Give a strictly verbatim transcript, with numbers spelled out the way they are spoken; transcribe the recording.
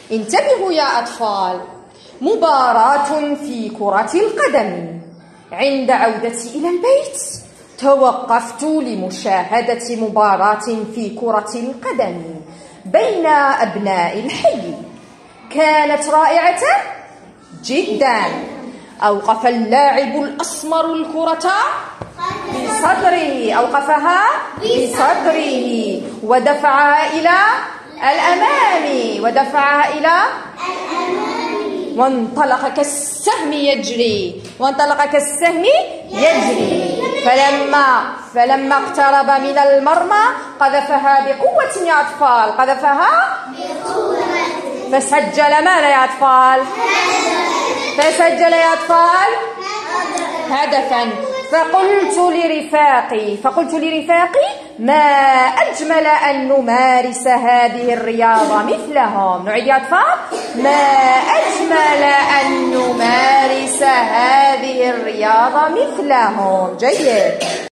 انتبهوا يا أطفال، مباراة في كرة القدم. عند عودتي إلى البيت توقفت لمشاهدة مباراة في كرة القدم بين أبناء الحي. كانت رائعة جدا. أوقف اللاعب الأسمر الكرة بصدره، أوقفها بصدره ودفعها إلى الأمام ودفعها إلى الأمام وانطلق كالسهم يجري وانطلق كالسهم يجري فلما فلما اقترب من المرمى قذفها بقوة يا أطفال، قذفها بقوة فسجل. ماذا يا أطفال؟ فسجل يا أطفال هدفا. فقلت لرفاقي فقلت لرفاقي ما أجمل أن نمارس هذه الرياضة مثلهم. نعيد يا أطفال، ما أجمل أن نمارس هذه الرياضة مثلهم. جيد.